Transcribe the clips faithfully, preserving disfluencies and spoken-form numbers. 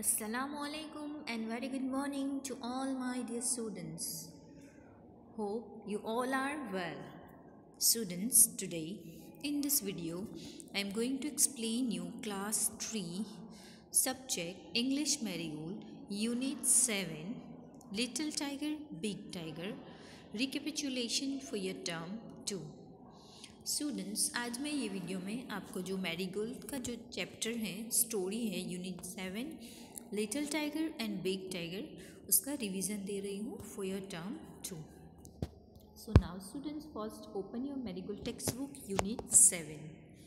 Assalamu alaikum and very good morning to all my dear students. Hope you all are well. Students, today in this video I am going to explain you class three subject English Marigold unit seven Little Tiger Big Tiger recapitulation for your term two. Students, आज मैं ये video में आपको जो marigold का जो chapter है, story है, unit seven little tiger and big tiger, उसका रिवीजन दे रही हूँ for your term two. So now students, first open your marigold text book unit seven.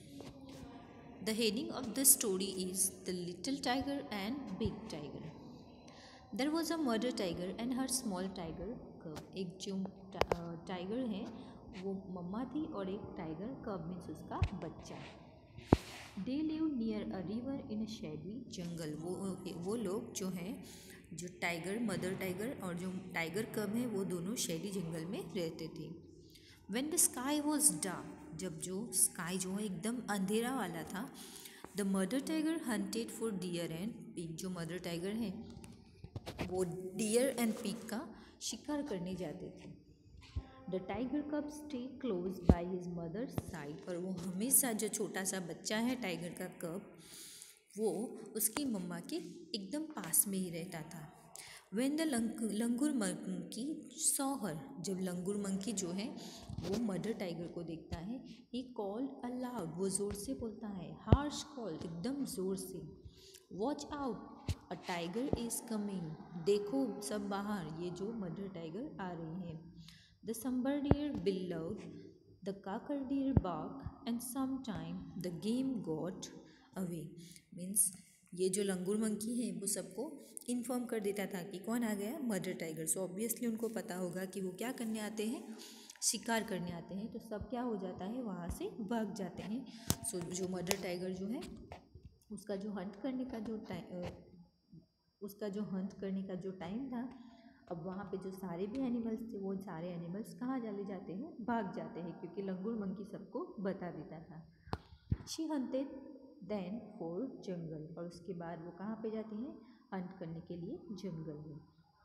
The heading of the story is the little tiger and big tiger. There was a mother tiger and her small tiger cub. एक जो tiger है वो मम्मा थी और एक tiger कब means उसका बच्चा. They live near a river in a shady jungle. वो वो लोग जो हैं, जो टाइगर मदर टाइगर और जो टाइगर कब है, वो दोनों शेडी जंगल में रहते थे. When the sky was dark, जब जो स्काई जो है एकदम अंधेरा वाला था, the mother tiger hunted for deer and pig. जो मदर टाइगर है वो डियर एंड पिग का शिकार करने जाते थे. The tiger cub stay close by his mother's side. और वो हमेशा, जो छोटा सा बच्चा है टाइगर का कब, वो उसकी मम्मा के एकदम पास में ही रहता था. When the langur monkey saw her, जब लंगूर मंकी जो है वो मदर टाइगर को देखता है, ही कॉल्ड अलाउड, वो ज़ोर से बोलता है, हार्श कॉल, एकदम ज़ोर से. Watch out, a tiger is coming, देखो सब बाहर, ये जो मदर टाइगर आ रही है. The sambar deer bellowed, the cocker deer barked, and sometime the game got away. Means ये जो लंगूर मंकी है वो सबको इन्फॉर्म कर देता था कि कौन आ गया, मदर टाइगर. सो ऑब्वियसली उनको पता होगा कि वो क्या करने आते हैं, शिकार करने आते हैं. तो सब क्या हो जाता है, वहाँ से भाग जाते हैं. सो so, जो मदर टाइगर जो है उसका जो हंट करने का जो टाइम उसका जो हंट करने का जो टाइम था, अब वहाँ पे जो सारे भी एनिमल्स थे वो सारे एनिमल्स कहाँ चले जाते हैं, भाग जाते हैं, क्योंकि लंगूर मंकी सबको बता देता था. She hunted then for jungle, और उसके बाद वो कहाँ पे जाती हैं, हंट करने के लिए जंगल में.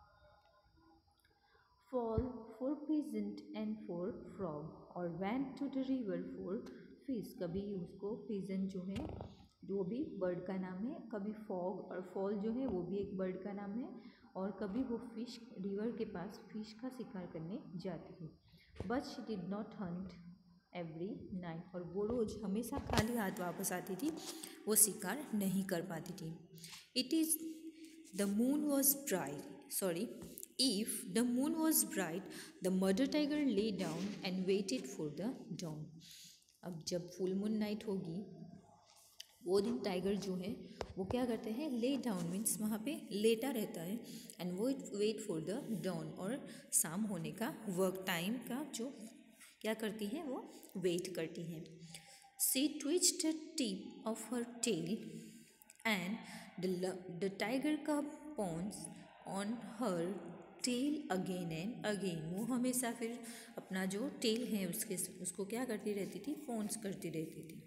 Fall for peasant and for frog, और went to the river for fish. कभी उसको पीजेंट जो है, जो भी बर्ड का नाम है, कभी फॉग और फॉल जो है वो भी एक बर्ड का नाम है, और कभी वो फिश रिवर के पास फिश का शिकार करने जाती थी. But she did not hunt every night, और वो रोज़ हमेशा खाली हाथ वापस आती थी, वो शिकार नहीं कर पाती थी. It is the moon was bright sorry if the moon was bright the mother tiger lay down and waited for the dawn. अब जब फुल मून नाइट होगी, वो दिन टाइगर जो है वो क्या करते हैं, ले डाउन मीन्स वहाँ पे लेटा रहता है, एंड वो वेट फॉर द डॉन, और शाम होने का वर्क टाइम का जो क्या करती है, वो वेट करती है. She twitched the tip of her tail and the tiger cub pounce on her tail again and again. वो हमेशा फिर अपना जो टेल है उसके उसको क्या करती रहती थी, पॉन्स करती रहती थी.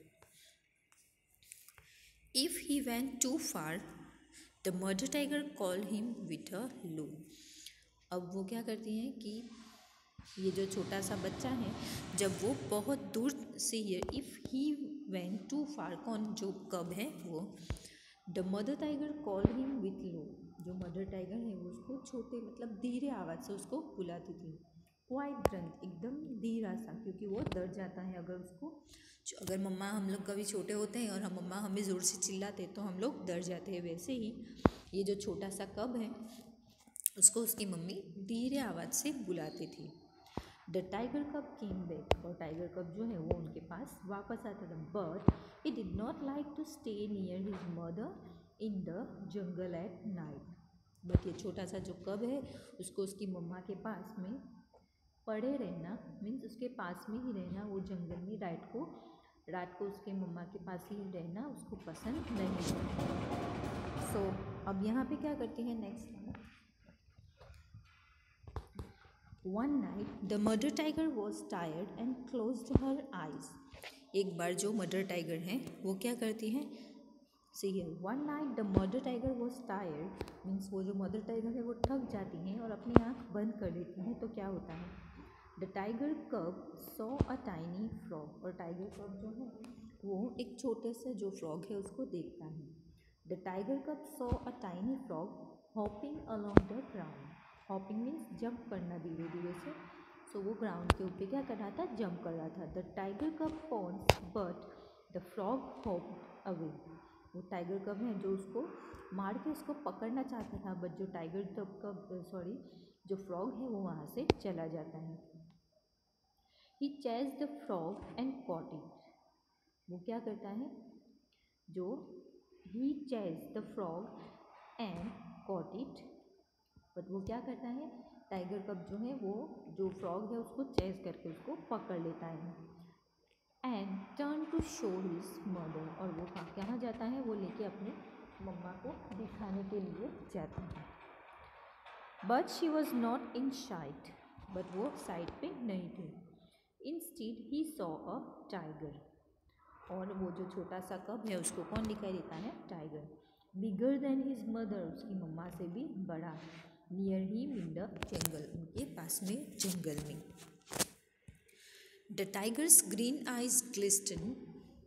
If he went too far, the mother tiger called him with a low. अब वो क्या करती हैं कि ये जो छोटा सा बच्चा है, जब वो बहुत दूर से, ये if he went too far, कौन जो कब है वो, the mother tiger call him with low. जो मदर टाइगर है वो उसको छोटे मतलब धीरे आवाज़ से उसको बुलाती थी. क्वाइट ग्रंथ, एकदम धीरा सा, क्योंकि वो डर जाता है. अगर उसको अगर मम्मा, हम लोग कभी छोटे होते हैं और हम मम्मा हमें ज़ोर से चिल्लाते तो हम लोग डर जाते हैं, वैसे ही ये जो छोटा सा कब है उसको उसकी मम्मी धीरे आवाज़ से बुलाती थी. द टाइगर कब केम बैक, और टाइगर कब जो है वो उनके पास वापस आता था. But he did not like to stay near his mother in the jungle at night. But ये छोटा सा जो कब है उसको उसकी मम्मा के पास में पड़े रहना, मीन्स उसके पास में ही रहना, वो जंगल में रात को रात को उसके मम्मा के पास ही रहना उसको पसंद नहीं है. सो so, अब यहाँ पे क्या करती है, next one night the mother tiger was tired and closed her eyes. एक बार जो मदर टाइगर हैं वो क्या करती हैं, see here one night the mother tiger was tired, means वो जो मदर टाइगर है वो थक जाती हैं और अपनी आँख बंद कर देती हैं। तो क्या होता है, the tiger cub saw a tiny frog, और टाइगर कब जो है वो एक छोटे से जो फ्रॉग है उसको देखता है। The tiger cub saw a tiny frog hopping along the ground, hopping means jump करना धीरे धीरे से, सो so, वो ग्राउंड के ऊपर क्या कर रहा था, जंप कर रहा था। The tiger cub pounce but the frog hopped away, वो टाइगर कब है जो उसको मार के उसको पकड़ना चाहता था, बट जो टाइगर कब कब सॉरी जो फ्रॉग है वो वहाँ से चला जाता है। He chase the frog and caught it, वो क्या करता है, जो he chase the frog and caught it, but वो क्या करता है, टाइगर कब जो है वो जो फ्रॉग है उसको चेज करके उसको पकड़ लेता है। And turn to show his mother, और वो कहाँ जाता है, वो लेके अपने मम्मा को दिखाने के लिए जाता है। But she was not in sight, but वो साइड पे नहीं थे। Instead he saw a tiger, और वो जो छोटा सा कब है उसको कौन दिखाई देता है, tiger. Bigger than his mother, उसकी मम्मा से भी बड़ा। Near him in the jungle, उनके पास में जंगल में। The tigers green eyes glisten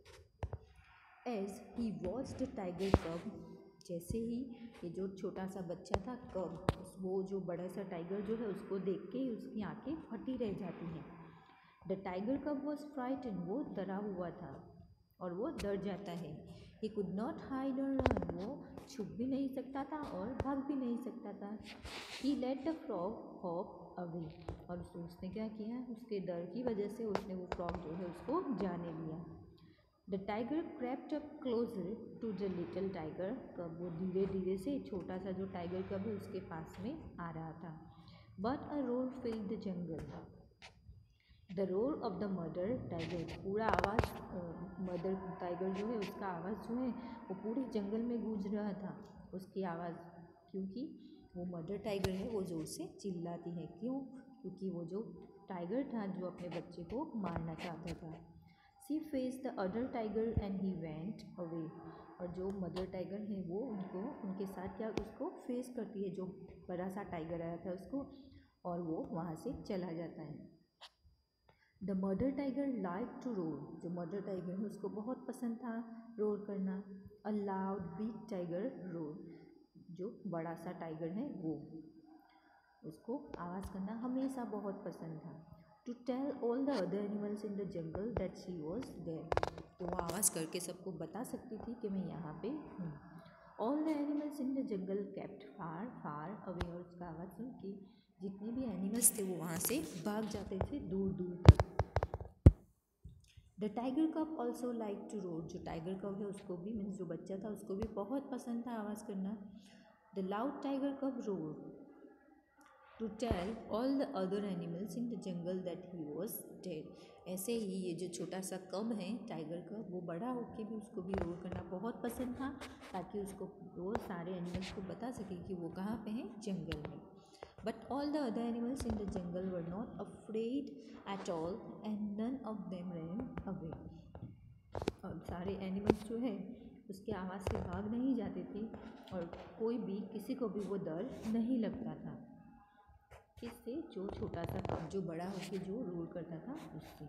as he watched the tiger cub, जैसे ही ये जो छोटा सा बच्चा था कब, वो जो बड़ा सा टाइगर जो है उसको देख के उसकी आंखें फटी रह जाती हैं। The tiger cub was frightened, वो डरा हुआ था और वो डर जाता है। ही कुड नॉट हाइड और रन, वो छुप भी नहीं सकता था और भाग भी नहीं सकता था। He let the frog hop away, और उसने क्या किया, उसके डर की वजह से उसने वो फ्रॉग जो है उसको जाने लिया। The tiger crept up closer to the little tiger cub, वो धीरे धीरे से छोटा सा जो टाइगर कब है उसके पास में आ रहा था। But a roar filled the jungle, the roar of the mother tiger, पूरा आवाज़ मदर टाइगर जो है उसका आवाज़ जो है वो पूरे जंगल में गूंज रहा था, उसकी आवाज़, क्योंकि वो मदर टाइगर है वो ज़ोर से चिल्लाती है। क्यों, क्योंकि वो जो टाइगर था जो अपने बच्चे को मारना चाहता था। She face the other tiger and he went away, और जो मदर टाइगर है वो उनको उनके साथ क्या उसको फेस करती है, जो बड़ा सा टाइगर आया था उसको, और वो वहाँ से चला जाता है। The mother tiger like to roar, जो मदर टाइगर है उसको बहुत पसंद था रोर करना। A loud big tiger roar, जो बड़ा सा टाइगर है वो उसको आवाज़ करना हमेशा बहुत पसंद था। To tell all the other animals in the jungle that she was there, तो वो आवाज़ करके सबको बता सकती थी कि मैं यहाँ पे हूँ। All the animals in the jungle kept far far away, और उसका आवाज़ सुन के जितने भी एनिमल्स थे वो वहाँ से भाग जाते थे दूर दूर तक। The tiger cub also like to roar, जो टाइगर कब है उसको भी, मीन्स जो बच्चा था उसको भी बहुत पसंद था आवाज़ करना। The loud tiger cub roar to tell all the other animals in the jungle that he was there, ऐसे ही ये जो छोटा सा कब है टाइगर कब, वो बड़ा होके भी उसको भी रोर करना बहुत पसंद था, ताकि उसको वो सारे एनिमल्स को बता सके कि वो कहाँ पे हैं, जंगल में। But all the other animals in the jungle were not afraid at all and none of them ran away. और सारे एनिमल्स जो है उसके आवाज़ से भाग नहीं जाते थे और कोई भी किसी को भी वो डर नहीं लगता था। किससे, जो छोटा सा कब जो बड़ा होकर जो रूल करता था उससे।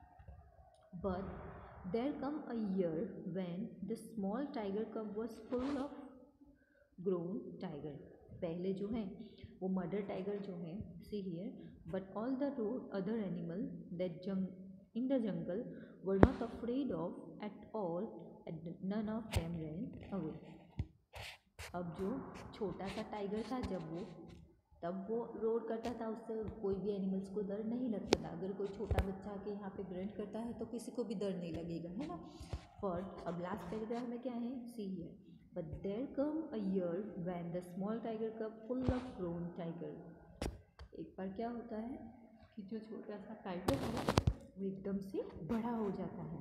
But there come a year when the small tiger cub was full of grown tiger. पहले जो है वो मदर टाइगर जो है see here, but all the other animal that जंग in the jungle were not afraid of at all and none of them ran away. अब जो छोटा सा टाइगर था जब वो तब वो रोर करता था, उससे कोई भी एनिमल्स को डर नहीं लगता था। अगर कोई छोटा बच्चा आके यहाँ पे ग्रंट करता है तो किसी को भी डर नहीं लगेगा, है ना। पर अब लास्ट पैराग्राफ में क्या है, see here, but there come a year when the small tiger cub full of grown tiger, एक बार क्या होता है कि जो छोटा सा टाइगर है वो एकदम से बड़ा हो जाता है।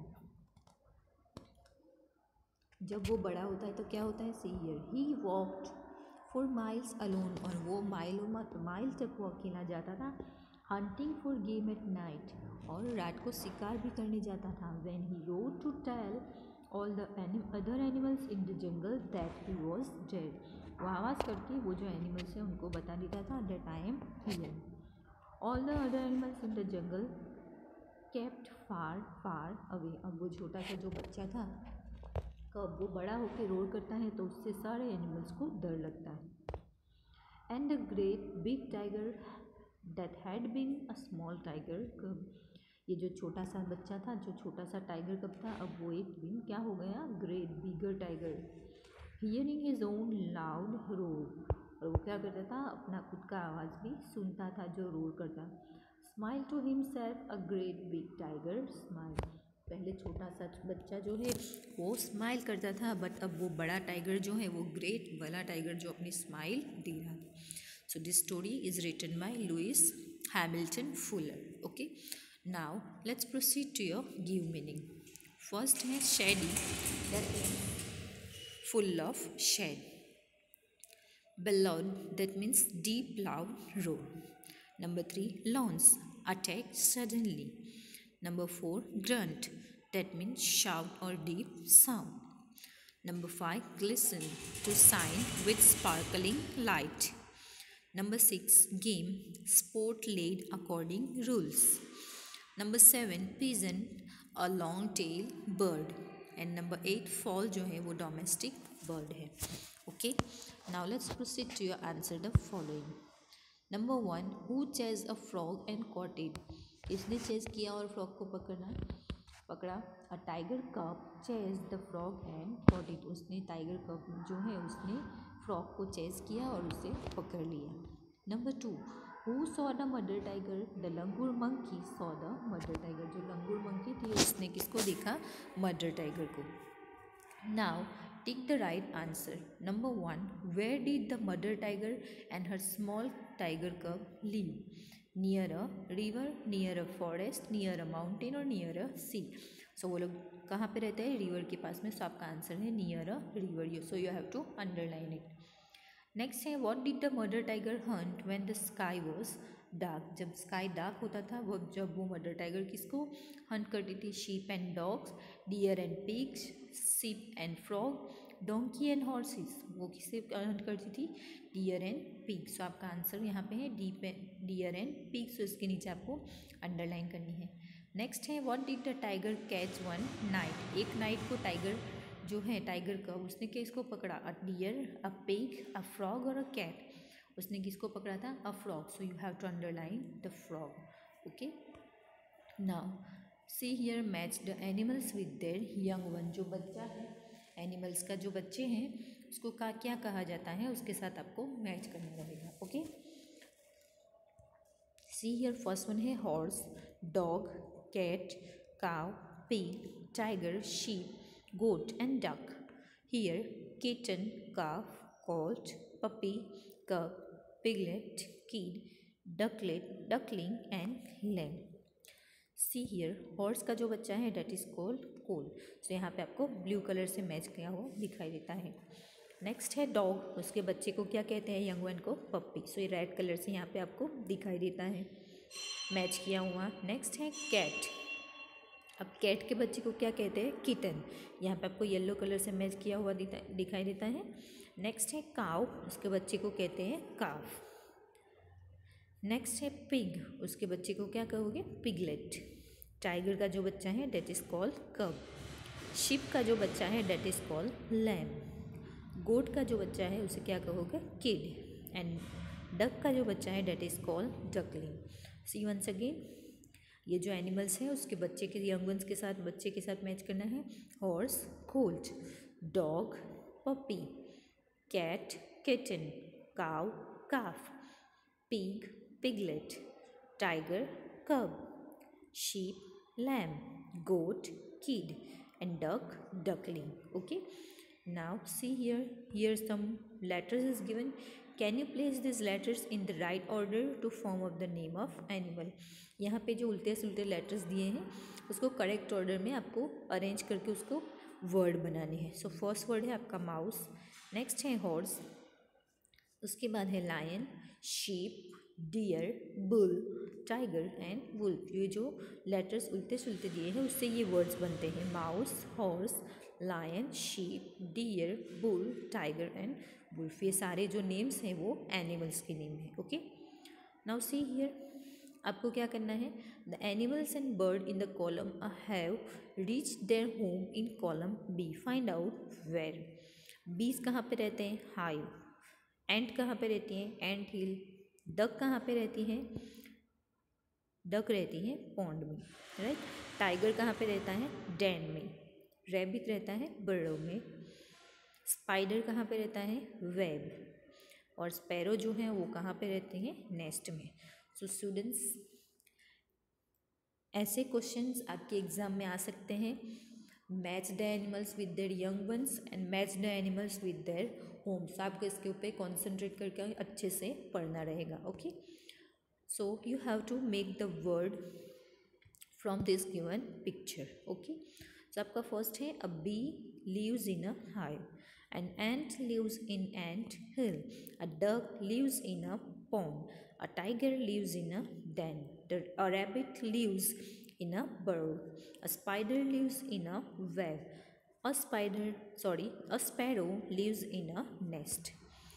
जब वो बड़ा होता है तो क्या होता है, see here, he walked for miles alone, और वो माइलों माइल तक वो अकेला जाता था। Hunting for game at night, और रात को शिकार भी करने जाता था। When he roared to tell all the other animals in the jungle that he was there. वो आवाज़ करके वो जो एनिमल्स हैं उनको बता देता था that I am here. All the other animals in the jungle kept far far away. अब वो छोटा सा जो बच्चा था, कब वो बड़ा होकर रोर करता है तो उससे सारे एनिमल्स को डर लगता है। And the great big tiger that had been a small tiger cub. ये जो छोटा सा बच्चा था, जो छोटा सा टाइगर कब था, अब वो एक दिन क्या हो गया, great bigger tiger. Hearing his own loud roar. और वो क्या करता था, अपना खुद का आवाज़ भी सुनता था जो रोर करता। Smile to himself a great big tiger smile. पहले छोटा सा बच्चा जो है वो स्माइल करता था, बट अब वो बड़ा टाइगर जो है, वो ग्रेट वाला टाइगर जो अपनी स्माइल दे रहा था। So this story is written by Louis Hamilton Fuller. Okay, now let's proceed to your give meaning. First है shady, that means full of shed. Bellowed, that means deep loud roar. Number three, lawns, attack suddenly. Number four, grunt, that means shout or deep sound. Number five, glisten, to shine with sparkling light. Number six, game, sport laid according rules. Number seven, pigeon, a long tail bird. And number eight, fowl जो है वो domestic bird है। Okay, now let's proceed to your answer the following. Number one, who chase a frog and caught it. इसने chase किया और frog को पकड़ना पकड़ा। A tiger cub chase the frog and caught it. उसने tiger cub जो है उसने फ्रॉग को चेज किया और उसे पकड़ लिया। Number two, who saw the mother tiger, the langur monkey saw the mother tiger. जो लंगूर मंकी थी उसने किसको देखा, मदर टाइगर को। Now take the right answer. Number one, where did the mother tiger and her small tiger cub live. Near a river, near a forest, near a mountain और near a sea. So वो लोग कहाँ पे रहते हैं, river के पास में। सो आपका आंसर है near a river. So you have to underline it. Next है, what did the mother tiger hunt when the sky was dark. जब स्काई डार्क होता था वो जब वो मदर टाइगर किसको हंट करती थी, sheep and dogs, deer and pigs, sheep and frog, donkey and horses. वो किसे हंट करती थी, डियर एंड पिग्स। सो आपका आंसर यहाँ पे है deep deer and pigs. So इसके नीचे आपको अंडरलाइन करनी है। नेक्स्ट है, what did the tiger catch one night. एक नाइट को टाइगर जो है, टाइगर का उसने किसको पकड़ा, a deer, a pig, a frog और अ कैट। उसने किसको पकड़ा था, a frog. So you have to underline the frog. Okay, now see here, match the animals with their young one. जो बच्चा है, एनिमल्स का जो बच्चे हैं उसको का क्या कहा जाता है, उसके साथ आपको मैच करना रहेगा। Okay, see here, first one है horse, dog, cat, cow, pig, tiger, sheep, goat and duck. Here, kitten, calf, colt, puppy, cub, piglet, kid, ducklet, duckling and lamb. See here, horse का जो बच्चा है that is called colt. So यहाँ पे आपको blue colour से match किया हुआ दिखाई देता है। नेक्स्ट है डॉग, उसके बच्चे को क्या कहते हैं, यंग वन को पप्पी। सो ये रेड कलर से यहाँ पे आपको दिखाई देता है मैच किया हुआ। नेक्स्ट है कैट। अब कैट के बच्चे को क्या कहते हैं, किटन। यहाँ पे आपको येलो कलर से मैच किया हुआ दिखाई देता है। नेक्स्ट है काउ, उसके बच्चे को कहते हैं काफ। नेक्स्ट है पिग, उसके बच्चे को क्या कहोगे, पिगलेट। टाइगर का जो बच्चा है that is called cub. Sheep का जो बच्चा है that is called lamb. Goat का जो बच्चा है उसे क्या कहोगे, किड। एंड डक का जो बच्चा है that is called duckling. See once again, ये जो एनिमल्स हैं उसके बच्चे के यंग वंस के साथ बच्चे के साथ मैच करना है। Horse, colt, dog, puppy, cat, kitten, cow, calf, pig, piglet, tiger, cub, sheep, lamb, goat, kid, and duck, duckling. Okay, now see here, here some letters is given. Can you place these letters in the right order to form up the name of animal? यहाँ पे जो उल्टे सुलटे letters दिए हैं उसको correct order में आपको arrange करके उसको वर्ड बनाने हैं। सो फर्स्ट वर्ड है आपका माउस, नेक्स्ट है हॉर्स, उसके बाद है lion, sheep, deer, bull, tiger and wolf. ये जो लेटर्स उल्टे सुलटे दिए हैं उससे ये वर्ड्स बनते हैं, mouse, horse, lion, sheep, deer, bull, tiger and wolf. ये सारे जो नेम्स हैं वो एनिमल्स के नेम हैं। ओके, नाउ सी हियर, आपको क्या करना है, the animals and bird in the column have reach their home in column B, find out where. Bees कहाँ पे रहते हैं, हाइव। एंट कहाँ पे रहती हैं, एंट हिल। डक कहाँ पे रहती हैं, डक रहती हैं पॉन्ड में, राइट। टाइगर कहाँ पे रहता है, डेन में। रैबिट रहता है बर्रो में। स्पाइडर कहाँ पे रहता है, वेब। और स्पैरो जो है वो कहाँ पे रहते हैं, नेस्ट में। सो स्टूडेंट्स, ऐसे क्वेश्चंस आपके एग्जाम में आ सकते हैं। Match the animals with their young ones and match the animals with their homes. आपको इसके ऊपर कॉन्सेंट्रेट करके अच्छे से पढ़ना रहेगा। Okay, so you have to make the word from this given picture. Okay, so आपका फर्स्ट है, a bee lives in a hive, an ant lives in ant hill, a duck lives in a pond, a tiger lives in a den, a rabbit lives in a burrow, a spider lives in a web, a spider sorry a sparrow lives in a nest.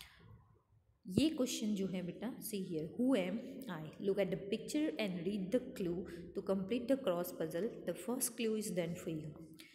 ये question जो है बेटा, see here, who am I, look at the picture and read the clue to complete the cross puzzle, the first clue is done for you.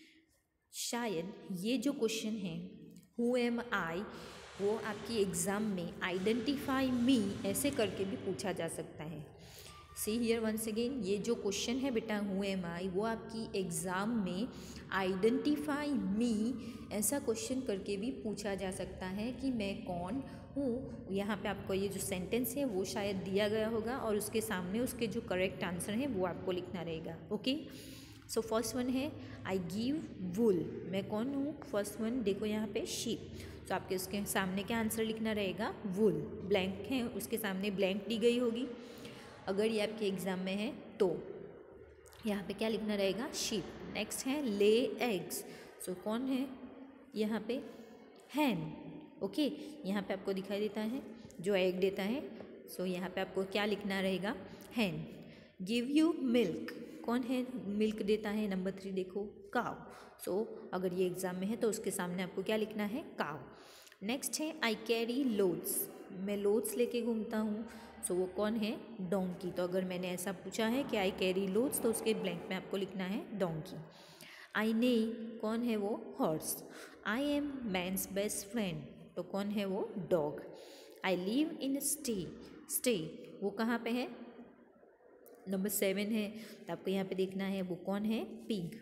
शायद ये जो question है, who am आई, वो आपकी एग्ज़ाम में आइडेंटिफाई मी ऐसे करके भी पूछा जा सकता है। सी हियर वंस अगेन, ये जो क्वेश्चन है बेटा, हु एम आई, वो आपकी एग्ज़ाम में आइडेंटिफाई मी ऐसा क्वेश्चन करके भी पूछा जा सकता है कि मैं कौन हूँ। यहाँ पे आपको ये जो सेंटेंस है वो शायद दिया गया होगा और उसके सामने उसके जो करेक्ट आंसर है वो आपको लिखना रहेगा। ओके, सो फर्स्ट वन है, आई गिव वुल, मैं कौन हूँ। फर्स्ट वन देखो यहाँ पे, शीप, तो आपके उसके सामने क्या आंसर लिखना रहेगा, वुल। ब्लैंक है, उसके सामने ब्लैंक दी गई होगी अगर ये आपके एग्ज़ाम में है तो। यहाँ पे क्या लिखना रहेगा, शीप। नेक्स्ट है, ले एग्स, सो कौन है यहाँ पे, हैन। ओके, यहाँ पे आपको दिखाई देता है जो एग देता है, सो यहाँ पे आपको क्या लिखना रहेगा, हैन। गिव यू मिल्क, कौन है मिल्क देता है, नंबर थ्री देखो, काव। सो so, अगर ये एग्ज़ाम में है तो उसके सामने आपको क्या लिखना है, काव। नेक्स्ट है, आई कैरी लोड्स, मैं लोड्स लेके घूमता हूँ, सो so, वो कौन है, डोंकी। तो अगर मैंने ऐसा पूछा है कि आई कैरी लोड्स, तो उसके ब्लैंक में आपको लिखना है डोंकी। आई ने, कौन है वो, horse. I am man's best friend, तो कौन है वो, dog. I live in stay, stay वो कहाँ पे है, नंबर सेवन है, तो आपको यहाँ पे देखना है वो कौन है, पिग।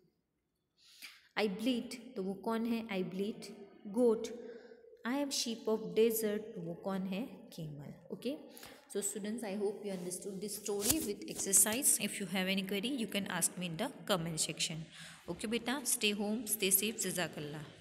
आई ब्लीड, तो वो कौन है, I bleed goat. I am sheep of desert, तो वो कौन है, camel. Okay, so students, I hope you understood this story with exercise. If you have any query you can ask me in the comment section. Okay बेटा, stay home, stay safe, जज़ाकल्लाह।